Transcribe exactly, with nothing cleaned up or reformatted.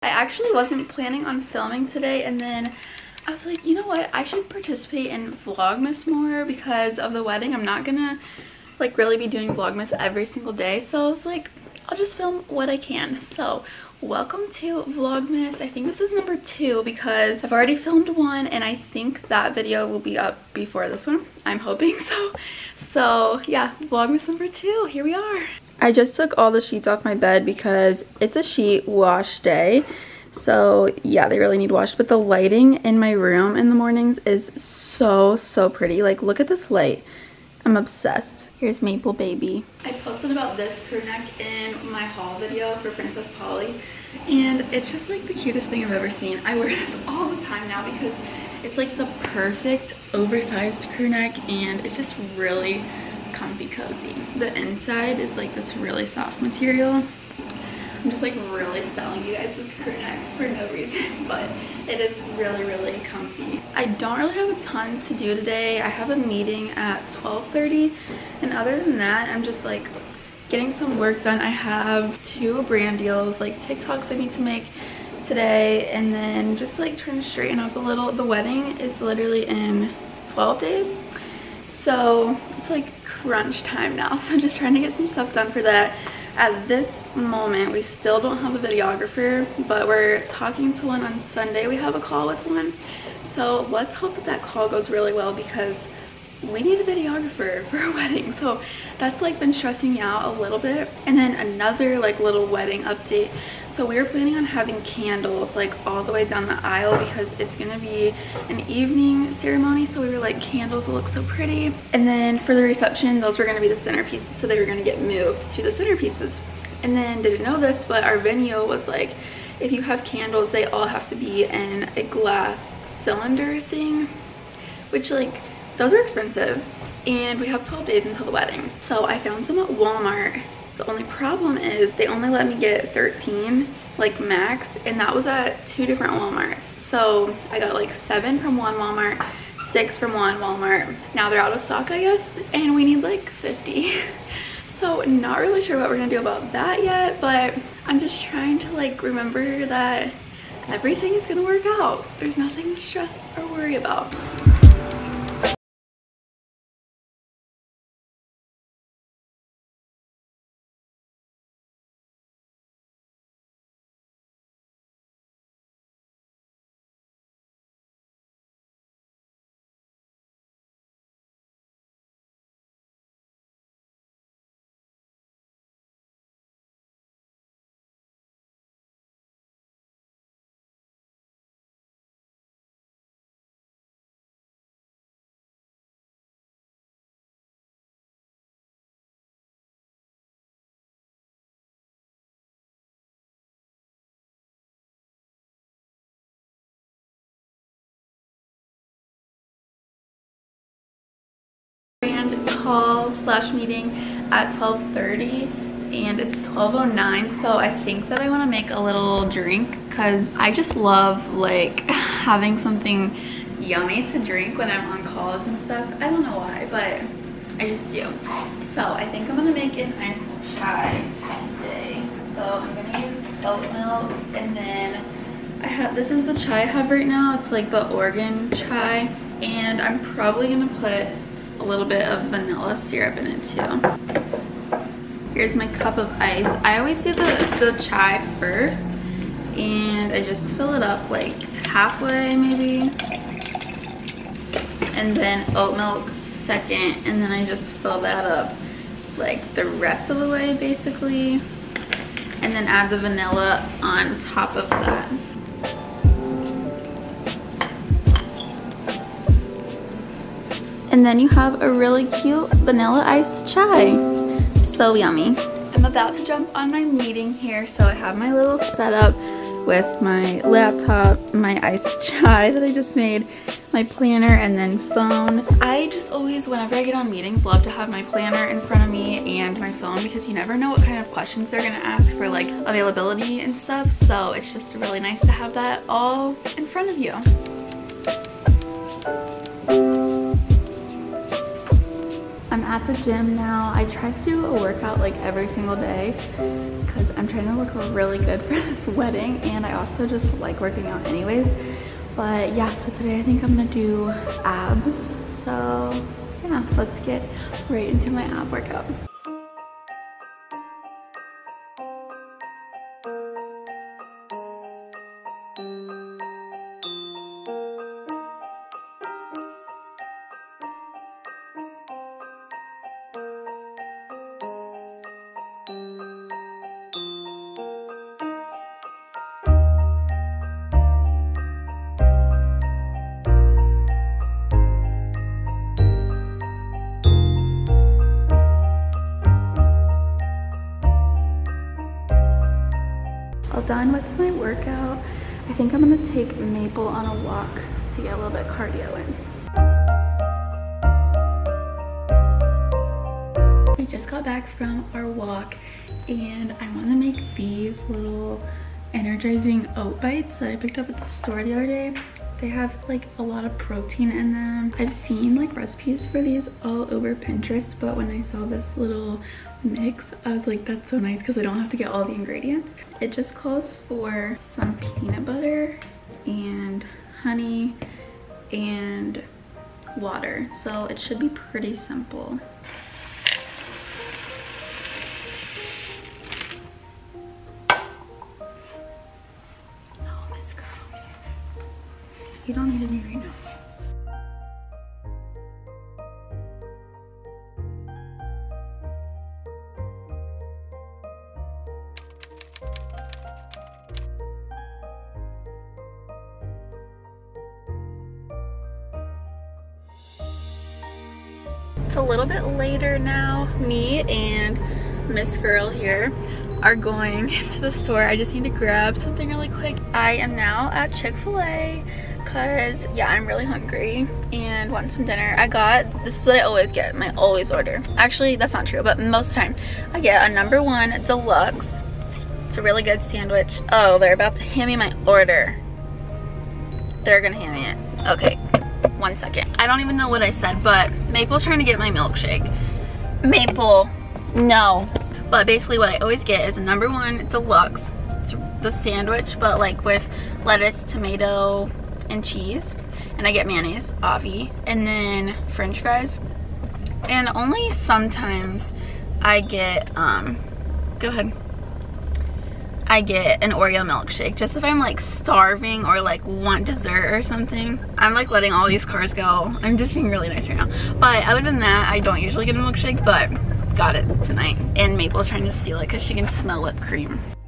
I actually wasn't planning on filming today, and then I was like, you know what, I should participate in Vlogmas more because of the wedding. I'm not gonna like really be doing Vlogmas every single day, so I was like, I'll just film what I can. So welcome to Vlogmas. I think this is number two because I've already filmed one and I think that video will be up before this one. I'm hoping so. So yeah, Vlogmas number two, here we are. I just took all the sheets off my bed because it's a sheet wash day. So yeah, they really need washed, but the lighting in my room in the mornings is so, so pretty. Like, look at this light. I'm obsessed. Here's Maple Baby. I posted about this crew neck in my haul video for Princess Polly, and it's just like the cutest thing I've ever seen. I wear this all the time now because it's like the perfect oversized crew neck, and it's just really comfy cozy. The inside is like this really soft material. I'm just like really selling you guys this crew neck for no reason, but it is really, really comfy. I don't really have a ton to do today. I have a meeting at twelve thirty, and other than that, I'm just like getting some work done. I have two brand deals, like TikToks I need to make today, and then just like trying to straighten up a little. The wedding is literally in twelve days, so it's like crunch time now, so I'm just trying to get some stuff done for that. At this moment, we still don't have a videographer, but we're talking to one on Sunday. We have a call with one, so let's hope that that call goes really well because we need a videographer for a wedding. So that's like been stressing me out a little bit. And then another like little wedding update. So we were planning on having candles like all the way down the aisle because it's gonna be an evening ceremony. So we were like, candles will look so pretty. And then for the reception, those were gonna be the centerpieces. So they were gonna get moved to the centerpieces. And then didn't know this, but our venue was like, if you have candles, they all have to be in a glass cylinder thing, which like, those are expensive, and we have twelve days until the wedding. So I found some at Walmart. The only problem is they only let me get thirteen, like max, and that was at two different Walmarts. So I got like seven from one Walmart, six from one Walmart. Now they're out of stock, I guess, and we need like fifty. So not really sure what we're gonna do about that yet, but I'm just trying to like remember that everything is gonna work out. There's nothing to stress or worry about. Call slash meeting at twelve thirty, and it's twelve oh nine, so I think that I want to make a little drink because I just love like having something yummy to drink when I'm on calls and stuff. I don't know why, but I just do. So I think I'm gonna make an iced chai today. So I'm gonna use oat milk, and then I have, this is the chai I have right now. It's like the Oregon chai, and I'm probably gonna put a little bit of vanilla syrup in it too. Here's my cup of ice. I always do the, the chai first, and I just fill it up like halfway maybe, and then oat milk second, and then I just fill that up like the rest of the way basically, and then add the vanilla on top of that. And then you have a really cute vanilla iced chai. So yummy. I'm about to jump on my meeting here, so I have my little setup with my laptop, my iced chai that I just made, my planner, and then phone. I just always, whenever I get on meetings, love to have my planner in front of me and my phone because you never know what kind of questions they're gonna ask for like availability and stuff. So it's just really nice to have that all in front of you. I'm at the gym now. I try to do a workout like every single day because I'm trying to look really good for this wedding, and I also just like working out anyways. But yeah, so today I think I'm gonna do abs. So yeah, let's get right into my ab workout. All done with my workout. I think I'm gonna take Maple on a walk to get a little bit of cardio in. I just got back from our walk and I want to make these little energizing oat bites that I picked up at the store the other day. They have like a lot of protein in them. I've seen like recipes for these all over Pinterest, but when I saw this little mix, I was like, that's so nice because I don't have to get all the ingredients. It just calls for some peanut butter and honey and water, so it should be pretty simple. Oh, Miss Girl, you don't need any right now. It's a little bit later now. Me and Miss Girl here are going to the store. I just need to grab something really quick. I am now at Chick-fil-A because, yeah, I'm really hungry and want some dinner. I got, this is what I always get, my always order. Actually, that's not true, but most of the time I get a number one deluxe. It's a really good sandwich. Oh, they're about to hand me my order. They're gonna hand me it. Okay. One second. I don't even know what I said, but Maple's trying to get my milkshake. Maple, no. But basically what I always get is a number one deluxe. It's the sandwich, but like with lettuce, tomato, and cheese. And I get mayonnaise, Avi, and then French fries. And only sometimes I get, um, go ahead. I get an Oreo milkshake just if I'm like starving or like want dessert or something. I'm like letting all these cars go. I'm just being really nice right now. But other than that, I don't usually get a milkshake, but got it tonight. And Maple's trying to steal it because she can smell whipped cream.